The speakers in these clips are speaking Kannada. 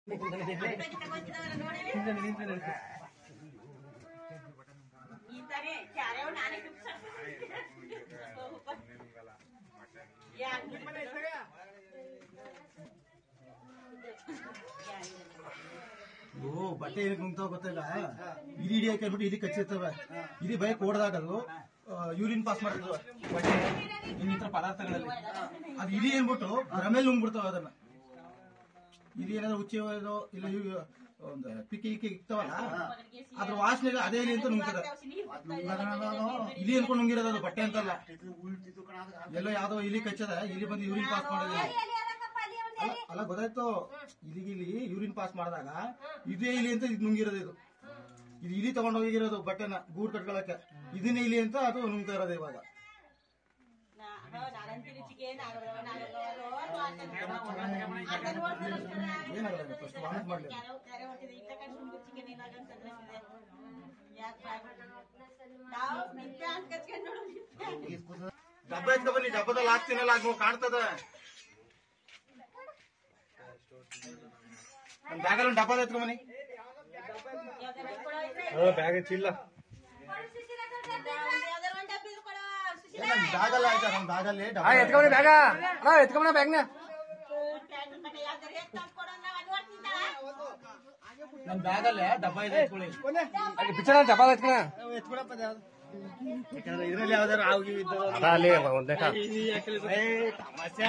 ಬಟ್ಟೆ ಏನಕ್ಕೆ ನುಂಗ್ತಾವ ಗೊತ್ತಿಲ್ಲ. ಇಲಿ ಹಿಡಿಯಾಕ್ಬಿಟ್ಟು ಇಲ್ಲಿ ಕಚ್ಚಿರ್ತವೆ. ಇಲ್ಲಿ ಬೈಕ್ ಓಡದಾಗದು ಯೂರಿನ್ ಪಾಸ್ ಮಾಡ್ತಿದ್ವು ಬಟ್ಟೆ ಇನ್ನಿತರ ಪದಾರ್ಥಗಳಲ್ಲಿ. ಅದು ಇಲಿ ಏನ್ಬಿಟ್ಟು ಭ್ರಮೇಲೆ ನುಂಗ್ಬಿಡ್ತಾವ. ಅದನ್ನ ಇಲಿ ಏನಾದ್ರು ಉಚ್ಚೇದೋ ಇಲ್ಲ ಒಂದು ಪಿಕ್ಕಿ ಇಕ್ತಾವಲ್ಲ, ಅದ್ರ ವಾಸನೆಗೆ ಅದೇ ಇಲಿ ಅಂತ ನುಂಗ್ತದೆ. ಇಲಿ ಅನ್ಕೊಂಡು ನುಂಗಿರೋದು, ಅದು ಬಟ್ಟೆ ಅಂತಲ್ಲ. ಎಲ್ಲ ಯಾವ್ದೋ ಇಲಿ ಕಚ್ಚದ, ಇಲಿ ಬಂದು ಯೂರಿನ್ ಪಾಸ್ ಮಾಡೋದಿಲ್ಲ. ಅಲ್ಲ ಗೊತ್ತಾಯ್ತು, ಇಲಿಗಿಲಿ ಯೂರಿನ್ ಪಾಸ್ ಮಾಡಿದಾಗ ಇದೇ ಇಲಿ ಅಂತ ಇದು ನುಂಗಿರೋದು. ಇದು ಇಲಿ ತಗೊಂಡೋಗಿರೋದು ಬಟ್ಟೆನ ಗೂಡ್ ಕಟ್ಕೊಳಕ್ಕೆ. ಇದನ್ನೇ ಇಲಿ ಅಂತ ಅದು ನುಂಗ್ತಾ ಇರೋದು ಇವಾಗ. ಏನಾಗಲ್ಲ, ಫಸ್ಟ್ ವಾಮಿಟ್ ಮಾಡ್ಲಿ. ಡಬ್ಬ ಎತ್ಕ ಬನ್ನಿ, ಡಬ್ಬದಲ್ಲಿ ಹಾಕ್ತೀನಲ್ಲ ಆಗ ಕಾಣ್ತದ. ಬ್ಯಾಗಲ್ಲಿ ಒಂದು ಡಬ್ಬದ ಎತ್ಕ ಬನ್ನಿ. ಬ್ಯಾಗ್ ಚಿಲ್ಲ ಬ್ಯಾಗಲ್ಲ ಆಯ್ತಾ? ನಮ್ ಬ್ಯಾಗಲ್ಲಿ ಎತ್ಕೊಂಡಿ ಬ್ಯಾಗ ಎತ್ಕೊಂಡ ಬ್ಯಾಗ್ನ ನಮ್ ಬ್ಯಾಗಲ್ಲೇ ಡಬ್ಬ ಇದೆ. ಪಿಕ್ಚರ್ ಡಬ್ಬ ಎತ್ಕೊಳಪ್ಪ. ಯಾಕಂದ್ರೆ ಇದ್ರಲ್ಲಿ ಯಾವ್ದಾರು ಆಗಿ ಒಂದೇ ತಮಾಷೆ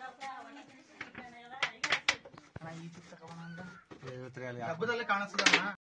ಹಬ್ಬದಲ್ಲೇ ಕಾಣಿಸ್ತದಲ್ಲ.